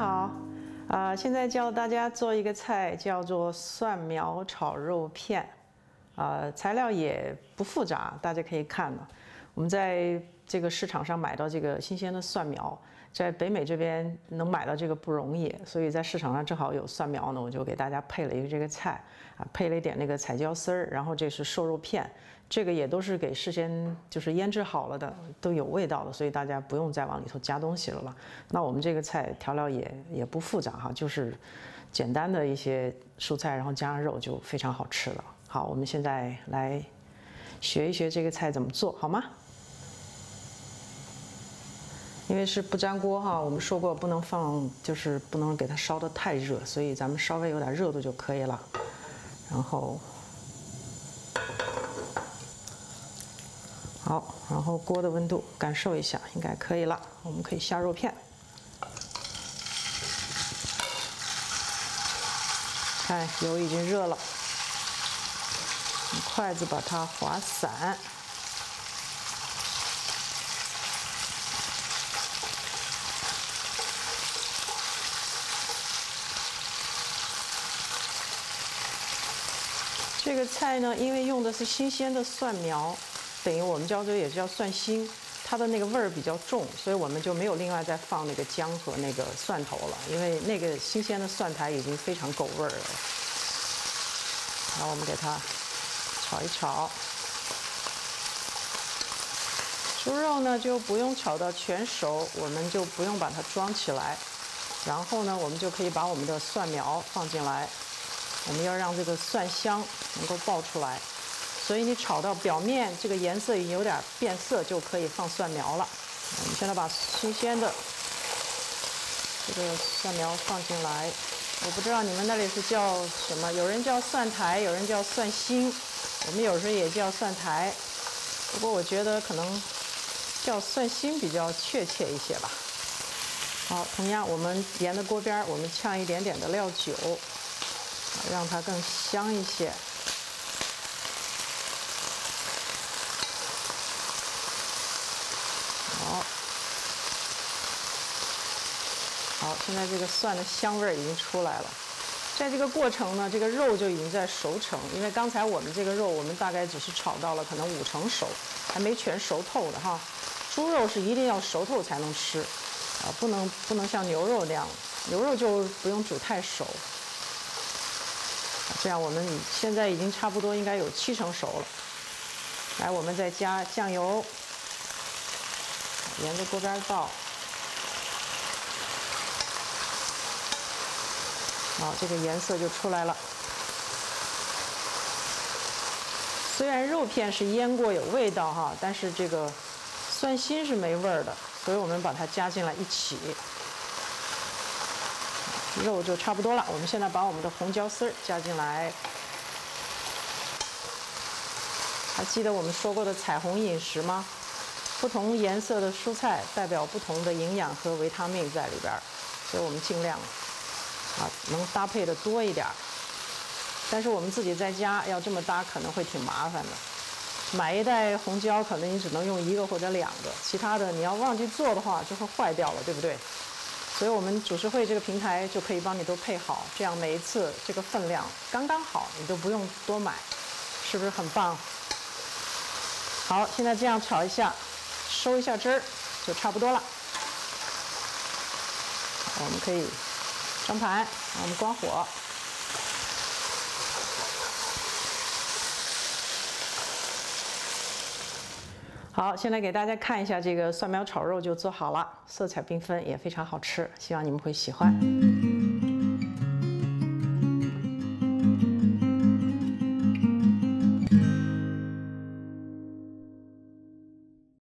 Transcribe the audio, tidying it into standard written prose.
好，现在教大家做一个菜，叫做蒜苗炒肉片，材料也不复杂，大家可以看了。我们在这个市场上买到这个新鲜的蒜苗，在北美这边能买到这个不容易，所以在市场上正好有蒜苗呢，我就给大家配了一个这个菜，配了一点那个彩椒丝儿，然后这是瘦肉片。 这个也都是给事先就是腌制好了的，都有味道的，所以大家不用再往里头加东西了。那我们这个菜调料也不复杂哈，就是简单的一些蔬菜，然后加上肉就非常好吃了。好，我们现在来学一学这个菜怎么做，好吗？因为是不粘锅哈，我们说过不能放，就是不能给它烧得太热，所以咱们稍微有点热度就可以了。然后。 好，然后锅的温度感受一下，应该可以了。我们可以下肉片，看油已经热了，用筷子把它划散。这个菜呢，因为用的是新鲜的蒜苗。 等于我们胶州也叫蒜心，它的那个味儿比较重，所以我们就没有另外再放那个姜和那个蒜头了，因为那个新鲜的蒜苔已经非常够味儿了。然后我们给它炒一炒。猪肉呢就不用炒到全熟，我们就不用把它装起来。然后呢，我们就可以把我们的蒜苗放进来，我们要让这个蒜香能够爆出来。 所以你炒到表面这个颜色已经有点变色，就可以放蒜苗了。我们现在把新鲜的这个蒜苗放进来。我不知道你们那里是叫什么，有人叫蒜苔，有人叫蒜心，我们有时候也叫蒜苔。不过我觉得可能叫蒜心比较确切一些吧。好，同样我们沿着锅边我们呛一点点的料酒，让它更香一些。 好，现在这个蒜的香味儿已经出来了。在这个过程呢，这个肉就已经在熟成，因为刚才我们这个肉，我们大概只是炒到了可能50%熟，还没全熟透的哈。猪肉是一定要熟透才能吃，不能像牛肉那样，牛肉就不用煮太熟。这样我们现在已经差不多应该有70%熟了。来，我们再加酱油，沿着锅边倒。 好，这个颜色就出来了。虽然肉片是腌过有味道哈，但是这个蒜心是没味儿的，所以我们把它加进来一起，肉就差不多了。我们现在把我们的红椒丝儿加进来。还记得我们说过的彩虹饮食吗？不同颜色的蔬菜代表不同的营养和维他命在里边儿，所以我们尽量。 能搭配的多一点儿，但是我们自己在家要这么搭可能会挺麻烦的。买一袋红椒，可能你只能用1个或者2个，其他的你要忘记做的话就会坏掉了，对不对？所以我们主食会这个平台就可以帮你都配好，这样每一次这个分量刚刚好，你都不用多买，是不是很棒？好，现在这样炒一下，收一下汁儿，就差不多了。我们可以。 上盘，我们关火。好，现在给大家看一下这个蒜苗炒肉就做好了，色彩缤纷，也非常好吃，希望你们会喜欢。